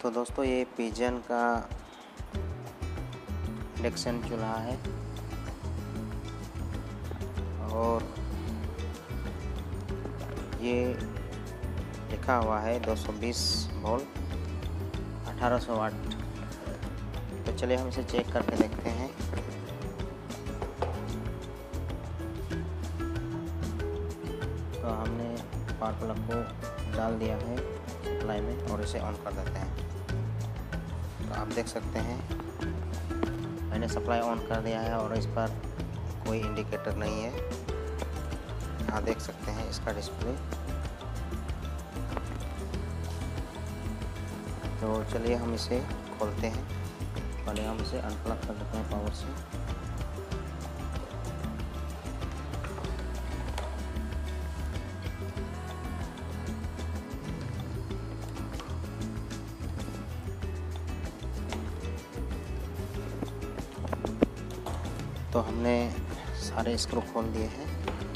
तो दोस्तों ये पिजन का इंडक्शन चूल्हा है और ये लिखा हुआ है 220 वोल्ट 1800 वाट। तो चलिए हम इसे चेक करके देखते हैं। तो हमने पावर प्लग को डाल दिया है सप्लाई में और इसे ऑन कर देते हैं। तो आप देख सकते हैं मैंने सप्लाई ऑन कर दिया है और इस पर कोई इंडिकेटर नहीं है। आप देख सकते हैं इसका डिस्प्ले। तो चलिए हम इसे खोलते हैं। पहले हम इसे अनप्लग कर देते हैं पावर से। तो हमने सारे स्क्रू खोल दिए हैं।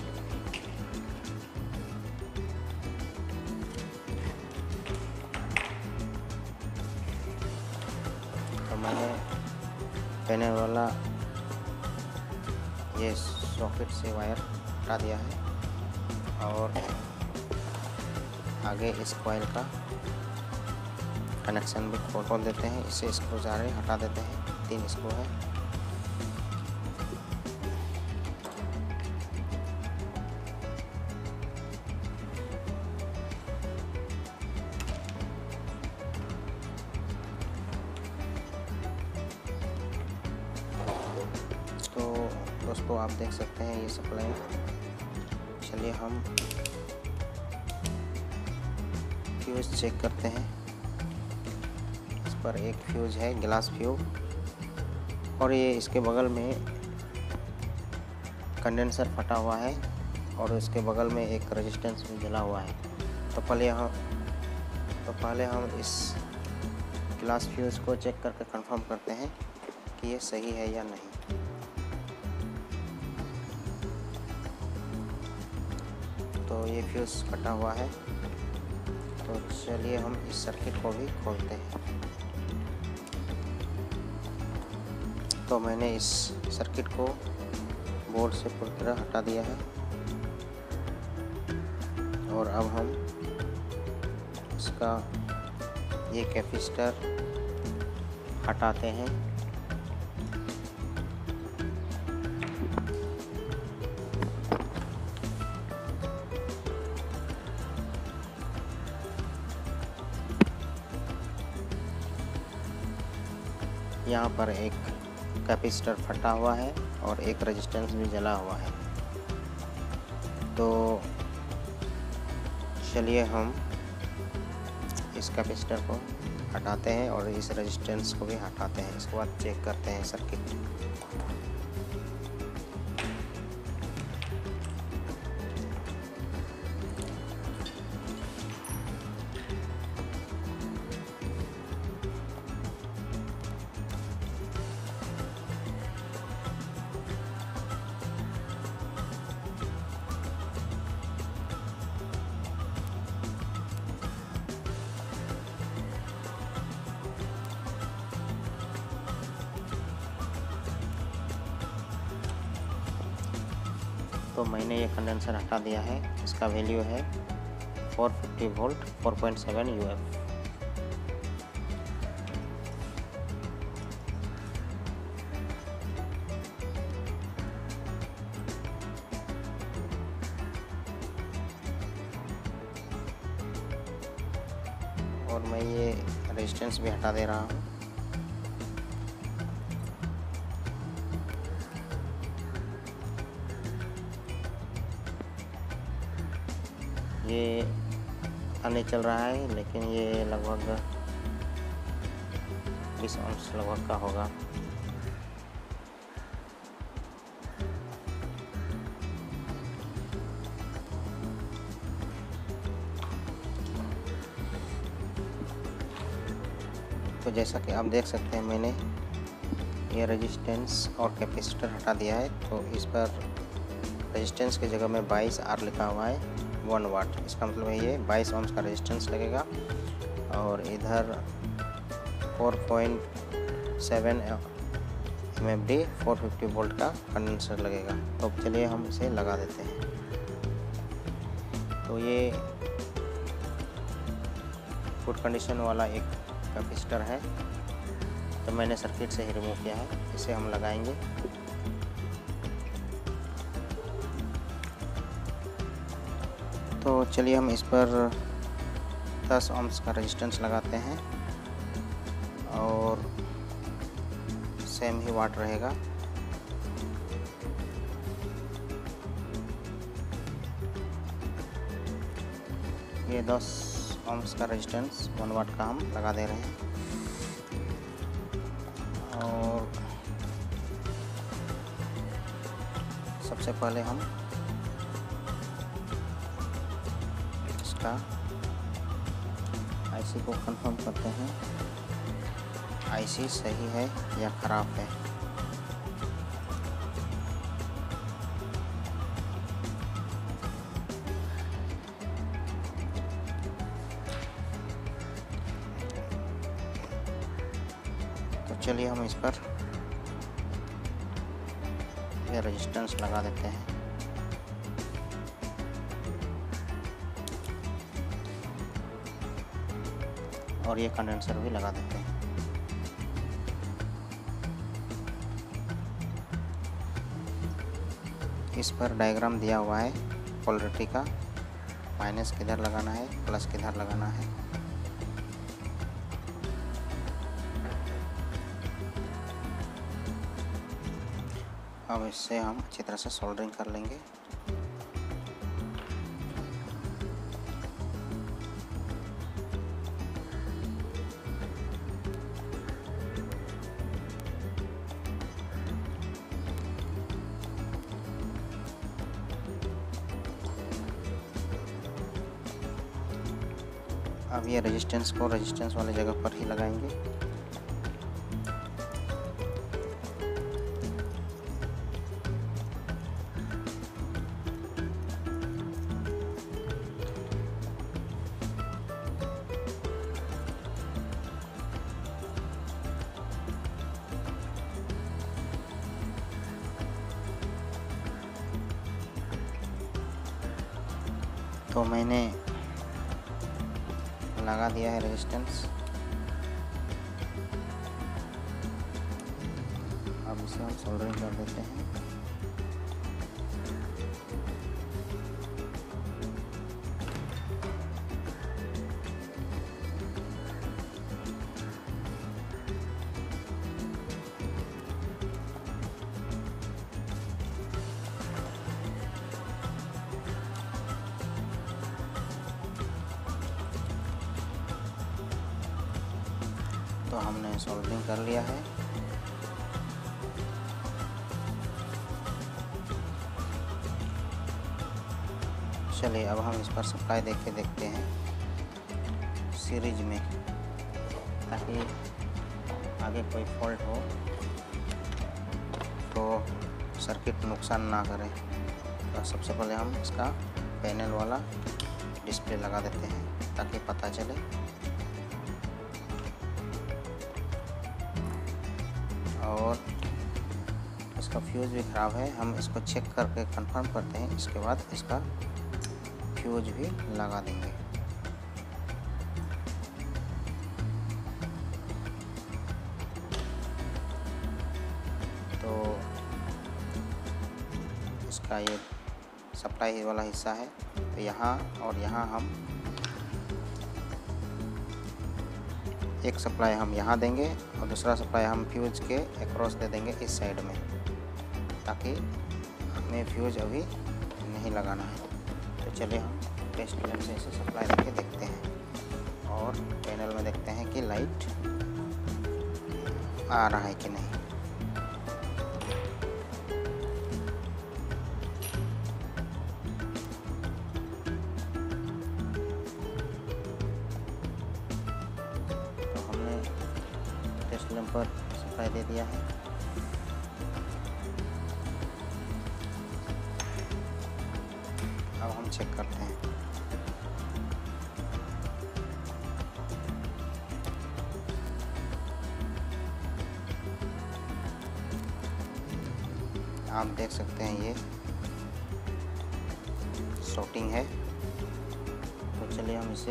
तो मैंने पैनल वाला ये सॉकेट से वायर हटा दिया है और आगे इस कॉइल का कनेक्शन भी खोल देते हैं। इससे स्क्रू सारे हटा देते हैं। 3 स्क्रू है। तो दोस्तों आप देख सकते हैं ये सप्लाई। चलिए हम फ्यूज चेक करते हैं। इस पर एक फ्यूज है ग्लास फ्यूज और ये इसके बगल में कंडेंसर फटा हुआ है और इसके बगल में एक रेजिस्टेंस भी जला हुआ है। तो पहले हम इस ग्लास फ्यूज को चेक करके कंफर्म करते हैं कि ये सही है या नहीं। तो ये फ्यूज फटा हुआ है। तो चलिए हम इस सर्किट को भी खोलते हैं। तो मैंने इस सर्किट को बोर्ड से पूरी तरह हटा दिया है और अब हम इसका ये कैपेसिटर हटाते हैं। यहाँ पर एक कैपेसिटर फटा हुआ है और एक रेजिस्टेंस भी जला हुआ है। तो चलिए हम इस कैपेसिटर को हटाते हैं और इस रेजिस्टेंस को भी हटाते हैं। इसके बाद चेक करते हैं सर्किट। तो मैंने ये कंडेंसर हटा दिया है। इसका वैल्यू है 450 वोल्ट 4.7 UF। और मैं ये रेजिस्टेंस भी हटा दे रहा हूँ। ये नहीं चल रहा है लेकिन ये लगभग 20 ओम्स लगभग का होगा। तो जैसा कि आप देख सकते हैं मैंने ये रेजिस्टेंस और कैपेसिटर हटा दिया है। तो इस पर रेजिस्टेंस की जगह में 22R लिखा हुआ है 1 वाट। इसका मतलब है ये 22 ओम्स का रेजिस्टेंस लगेगा और इधर 4.7 MFD 450 वोल्ट का कंडेंसर लगेगा। तो चलिए हम इसे लगा देते हैं। तो ये गुड कंडीशन वाला एक कैपेसिटर है, तो मैंने सर्किट से ही रिमूव किया है। इसे हम लगाएंगे। तो चलिए हम इस पर 10 ohms का रेजिस्टेंस लगाते हैं और सेम ही वाट रहेगा। ये 10 ohms का रेजिस्टेंस 1 वाट का हम लगा दे रहे हैं। और सबसे पहले हम इसका आईसी को कंफर्म करते हैं, आईसी सही है या ख़राब है। तो चलिए हम इस पर ये रेजिस्टेंस लगा देते हैं। और ये कंडेंसर भी लगा देते हैं। इस पर डायग्राम दिया हुआ है पोलैरिटी का, माइनस किधर लगाना है, प्लस किधर लगाना है। अब इससे हम अच्छी तरह से सोल्डरिंग कर लेंगे। अब ये रेजिस्टेंस को रेजिस्टेंस वाले जगह पर ही लगाएंगे। तो मैंने लगा दिया है रेजिस्टेंस। अब इसे हम सोल्डरिंग कर देते हैं। तो हमने सोल्डरिंग कर लिया है। चलिए अब हम इस पर सप्लाई देख के देखते हैं सीरीज में, ताकि आगे कोई फॉल्ट हो तो सर्किट नुकसान ना करे। तो सबसे पहले हम इसका पैनल वाला डिस्प्ले लगा देते हैं ताकि पता चले। और इसका फ्यूज़ भी ख़राब है, हम इसको चेक करके कंफर्म करते हैं। इसके बाद इसका फ्यूज़ भी लगा देंगे। तो इसका ये सप्लाई वाला हिस्सा है, तो यहाँ और यहाँ हम एक सप्लाई हम यहाँ देंगे और दूसरा सप्लाई हम फ्यूज़ के अक्रॉस दे देंगे इस साइड में, ताकि हमें फ्यूज़ अभी नहीं लगाना है। तो चलिए हम टेस्ट लैंप से इसे सप्लाई देके देखते हैं और पैनल में देखते हैं कि लाइट आ रहा है कि नहीं। लैंप पर सप्लाई दे दिया है। अब हम चेक करते हैं। आप देख सकते हैं ये शॉर्टिंग है। तो चलिए हम इसे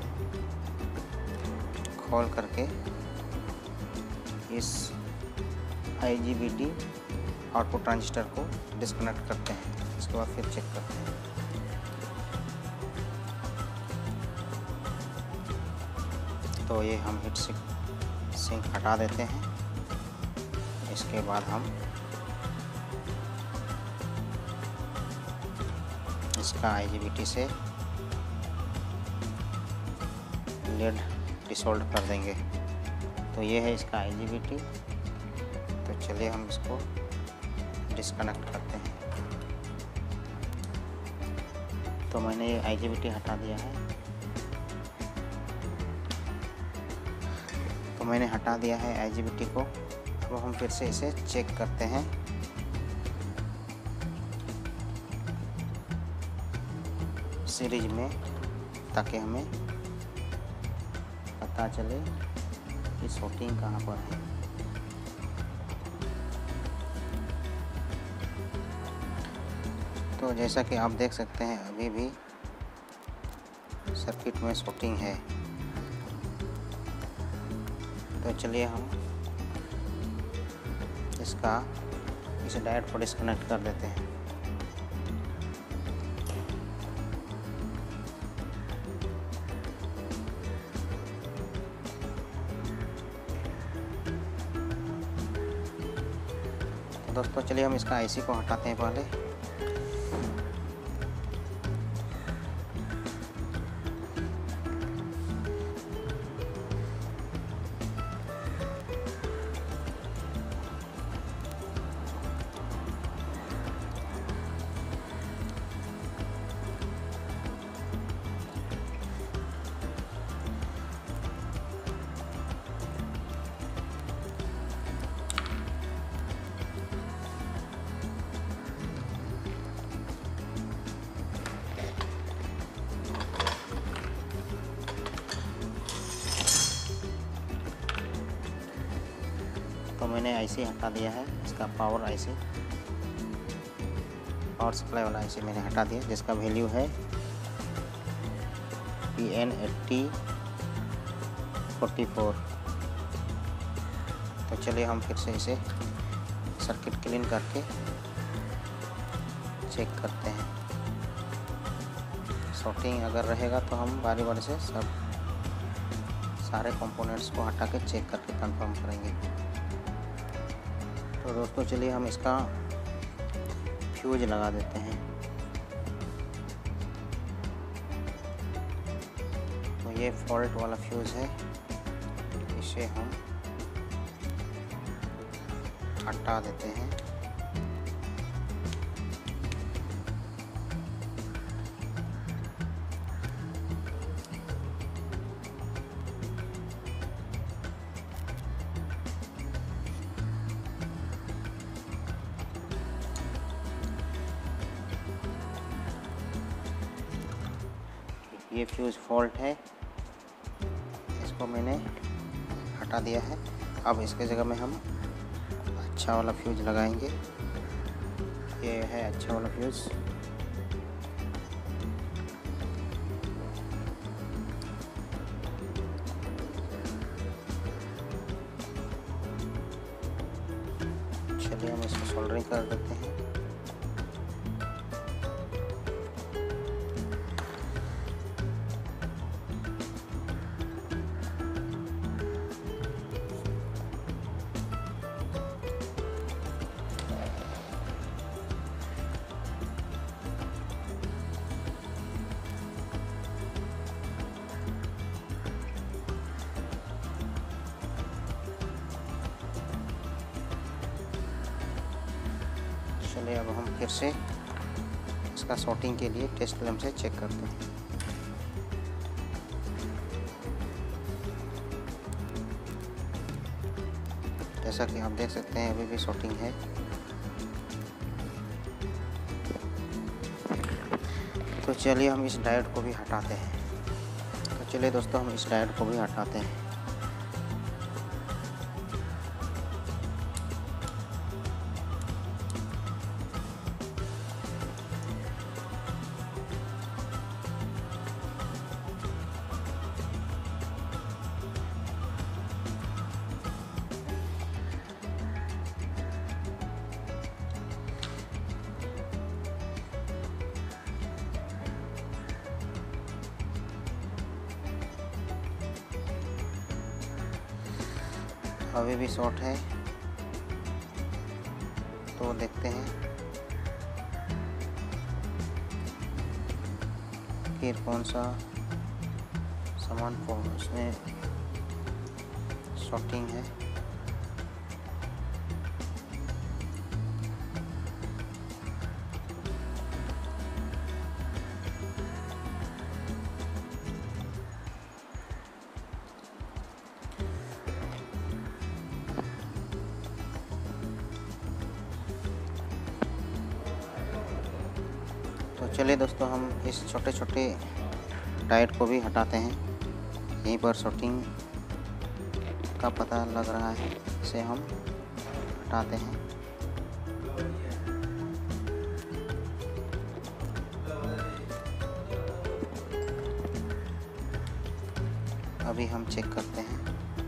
खोल करके इस IGBT आउटपुट ट्रांजिस्टर को डिस्कनेक्ट करते हैं। इसके बाद फिर चेक करते हैं। तो ये हम हीट सिंक हटा देते हैं। इसके बाद हम इसका IGBT से लेड डिसोल्व कर देंगे। तो ये है इसका IGBT। तो चलिए हम इसको डिस्कनेक्ट करते हैं। तो मैंने ये IGBT हटा दिया है। तो मैंने हटा दिया है IGBT को। अब हम फिर से इसे चेक करते हैं। सीरीज में, ताकि हमें पता चले कि शॉर्टिंग कहाँ पर है। तो जैसा कि आप देख सकते हैं अभी भी सर्किट में शॉर्टिंग है। तो चलिए हम इस डायोड को डिस्कनेक्ट कर देते हैं। तो दोस्तों चलिए हम इसका IC को हटाते हैं पहले। तो मैंने IC हटा दिया है। इसका पावर सप्लाई वाला IC मैंने हटा दिया, जिसका वैल्यू है PN8044। तो चलिए हम फिर से इसे सर्किट क्लीन करके चेक करते हैं। शॉर्टिंग अगर रहेगा तो हम बारी बारी से सारे कंपोनेंट्स को हटा के चेक करके कंफर्म करेंगे। तो दोस्तों चलिए हम इसका फ्यूज लगा देते हैं। तो ये फॉल्ट वाला फ्यूज है, इसे हम हटा देते हैं। ये फ्यूज फॉल्ट है, इसको मैंने हटा दिया है। अब इसके जगह में हम अच्छा वाला फ्यूज लगाएंगे। ये है अच्छा वाला फ्यूज। चलिए हम इसको सोल्डरिंग कर देते हैं। चलिए अब हम फिर से इसका शॉर्टिंग के लिए टेस्ट लैंप से चेक करते हैं। जैसा कि आप देख सकते हैं अभी भी शॉर्टिंग है। तो चलिए हम इस डायोड को भी हटाते हैं। तो चलिए दोस्तों हम इस डायोड को भी हटाते हैं। अभी भी शॉर्ट है, तो देखते हैं कि कौन सा सामान उसमें शॉर्टिंग है। तो चलिए दोस्तों, हम इस छोटे छोटे डायोड को भी हटाते हैं। यहीं पर शॉर्टिंग का पता लग रहा है, इसे हम हटाते हैं। अभी हम चेक करते हैं।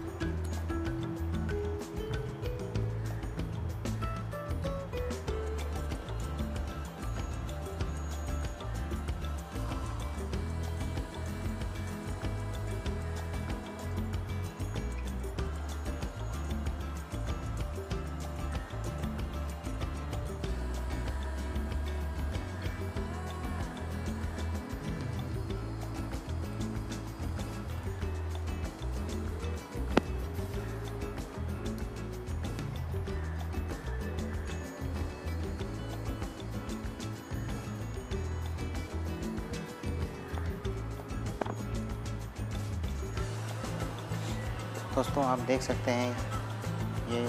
दोस्तों आप देख सकते हैं, ये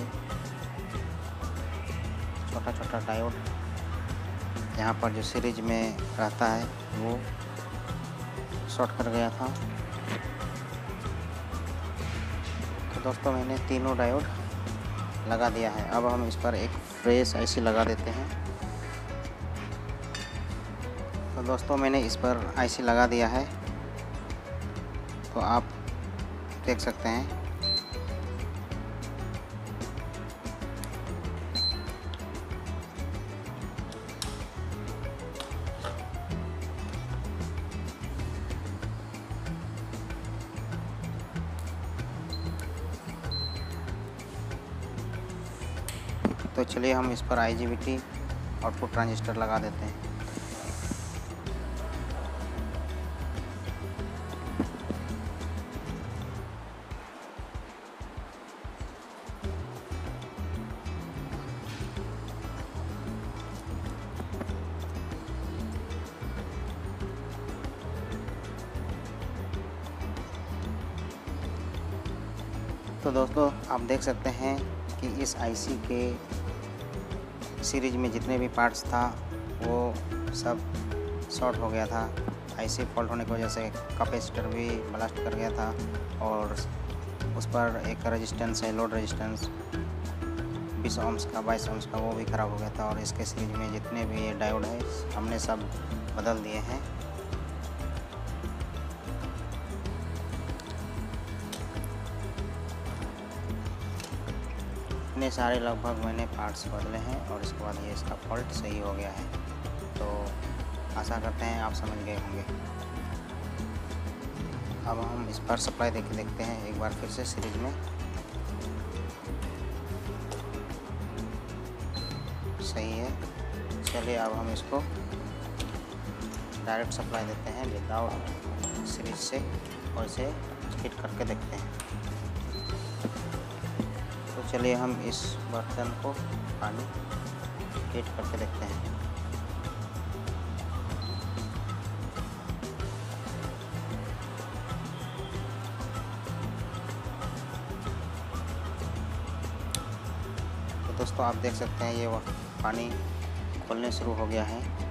छोटा छोटा डायोड यहाँ पर जो सीरीज में रहता है वो शॉर्ट कर गया था। तो दोस्तों मैंने तीनों डायोड लगा दिया है। अब हम इस पर एक फ्रेश आईसी लगा देते हैं। तो दोस्तों मैंने इस पर आईसी लगा दिया है, तो आप देख सकते हैं। तो चलिए हम इस पर IGBT आउटपुट ट्रांजिस्टर लगा देते हैं। तो दोस्तों आप देख सकते हैं कि इस आईसी के सीरीज में जितने भी पार्ट्स था वो सब शॉर्ट हो गया था। आईसी फॉल्ट होने की वजह से कैपेसिटर भी ब्लास्ट कर गया था और उस पर एक रेजिस्टेंस है, लोड रेजिस्टेंस 20 ohms का 22 ohms का, वो भी ख़राब हो गया था। और इसके सीरीज में जितने भी ये डायोड है हमने सब बदल दिए हैं। इतने सारे लगभग मैंने पार्ट्स बदले हैं और इसके बाद ये इसका फॉल्ट सही हो गया है। तो आशा करते हैं आप समझ गए होंगे। अब हम इस पर सप्लाई देके देखते हैं एक बार फिर से सीरीज में। सही है। चलिए अब हम इसको डायरेक्ट सप्लाई देते हैं विदाउट सीरीज से और इसे हिट करके देखते हैं। तो चलिए हम इस बर्तन को पानी हीट करके देखते हैं। तो दोस्तों आप देख सकते हैं ये पानी खोलने शुरू हो गया है।